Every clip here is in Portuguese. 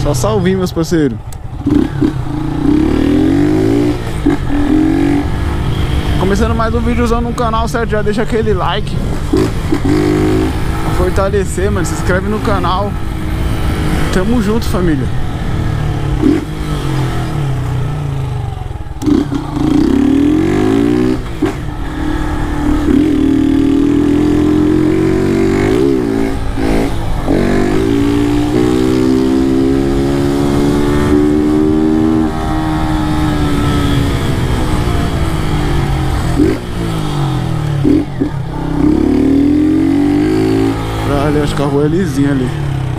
Só salvinho, meus parceiros. Começando mais um vídeozão no canal, certo? Já deixa aquele like pra fortalecer, mano. Se inscreve no canal. Tamo junto, família. Ali, acho que a rua é lisinha ali.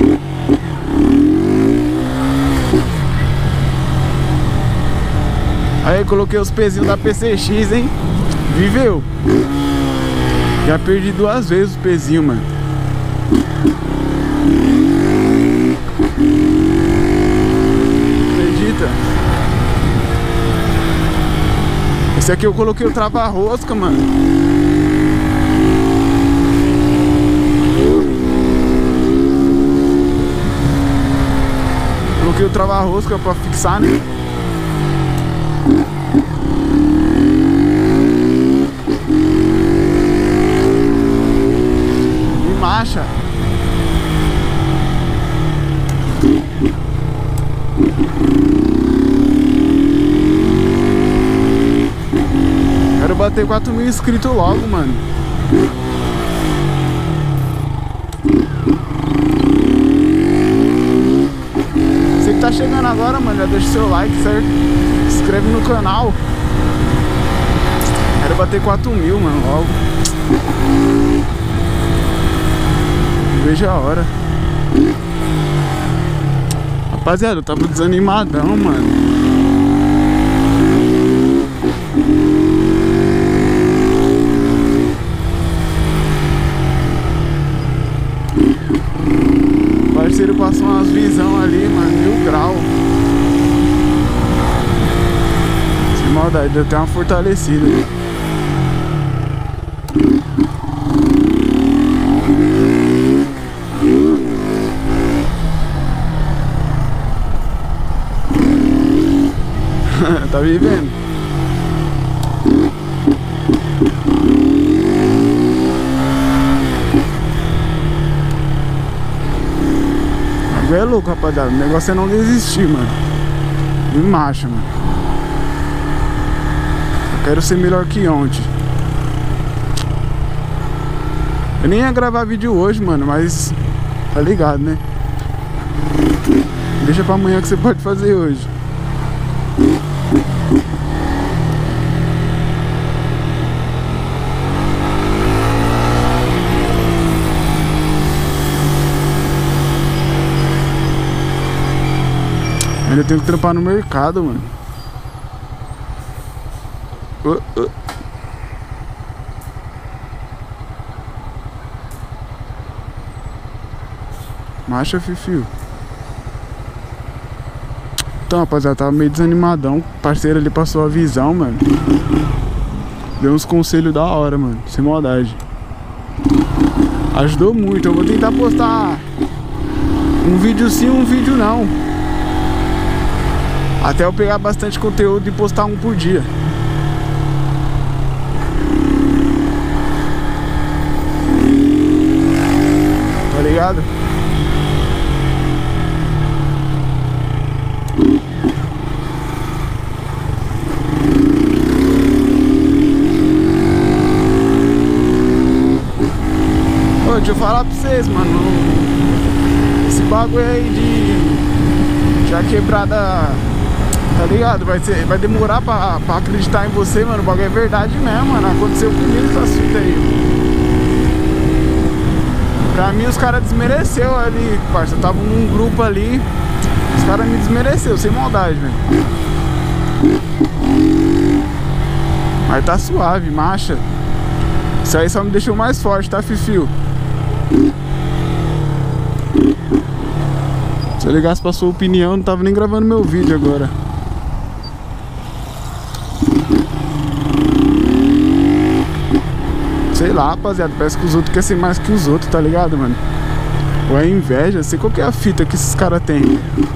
Aí, coloquei os pezinhos da PCX, hein? Viveu. Já perdi 2 vezes os pezinhos, mano. Acredita? Esse aqui eu coloquei o trava-rosca, mano. Coloquei o trava-rosca pra fixar, né? E marcha. Quero bater 4.000 inscritos logo, mano. Tá chegando agora, mano, já deixa o seu like, certo? Se inscreve no canal. Quero bater 4.000, mano, logo. Veja a hora. Rapaziada, eu tava desanimadão, mano. O parceiro passou umas visão ali, mano, 1000 graus. Sem maldade, deu até uma fortalecida. Tá vivendo? É louco, rapaziada. O negócio é não desistir, mano. E marcha, mano. Eu quero ser melhor que ontem. Eu nem ia gravar vídeo hoje, mano, mas tá ligado, né? Deixa pra amanhã que você pode fazer hoje. Ainda tenho que trampar no mercado, mano. Marcha, fifio. Então, rapaziada, tava meio desanimadão. O parceiro ali passou a visão, mano. Deu uns conselhos da hora, mano. Sem maldade. Ajudou muito. Eu vou tentar postar um vídeo sim, um vídeo não. Até eu pegar bastante conteúdo e postar um por dia. Tá ligado? Ô, deixa eu falar pra vocês, mano. Esse bagulho aí de já quebrada. Tá ligado? Vai demorar pra acreditar em você, mano. O bagulho é verdade mesmo, mano. Aconteceu comigo esse assunto aí. Pra mim, os caras desmereceu ali, parça. Eu tava num grupo ali. Os caras me desmereceu, sem maldade, velho. Mas tá suave, marcha. Isso aí só me deixou mais forte, tá, fifio? Se eu ligasse pra sua opinião, não tava nem gravando meu vídeo agora. Sei lá, rapaziada, parece que os outros querem ser mais que os outros, tá ligado, mano? Ou é inveja, sei qual que é a fita que esses caras têm.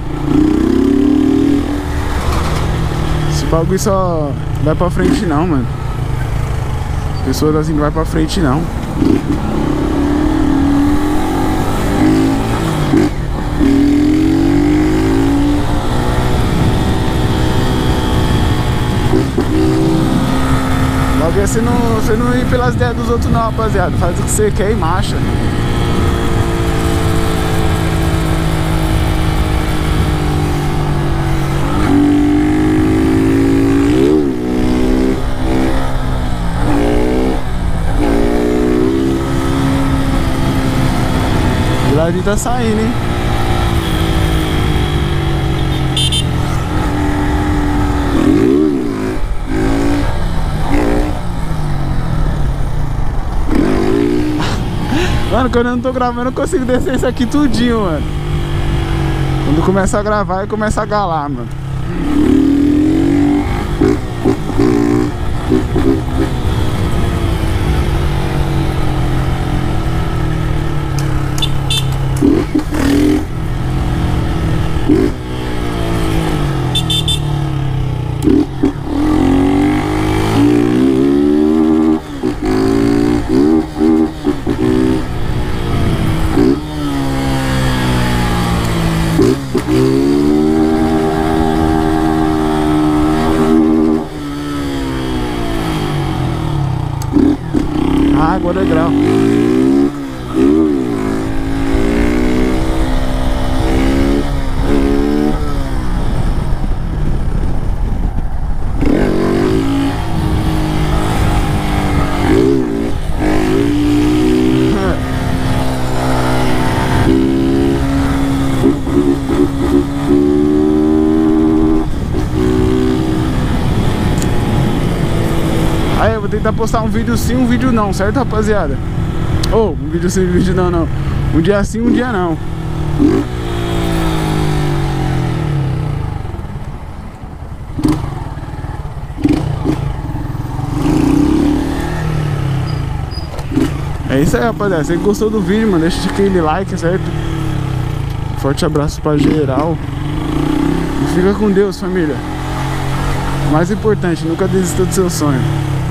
Esse bagulho só vai pra frente não, mano. Pessoas assim não vai pra frente não. Logo é você não ir pelas ideias dos outros não, rapaziada. Faz o que você quer e marcha. O Ladinho tá saindo, hein? Mano, quando eu não tô gravando, eu não consigo descer isso aqui tudinho, mano. Quando começa a gravar, eu começo a galar, mano. Água do grau. Aí eu vou tentar postar um vídeo sim, um vídeo não, certo, rapaziada? Ou, um vídeo sim, um vídeo não. Um dia sim, um dia não. É isso aí, rapaziada. Se você gostou do vídeo, mano, deixa aquele like, certo? Forte abraço pra geral. E fica com Deus, família. O mais importante, nunca desista do seu sonho.